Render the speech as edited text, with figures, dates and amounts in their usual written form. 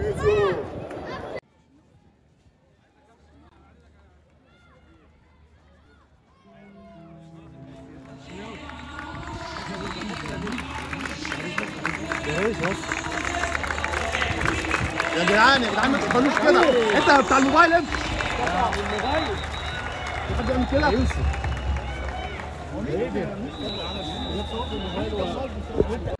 يا جدعان ما تفضلوش كده. انت بتاع الموبايل انت. الموبايل. حد يعمل كده؟ يوسف.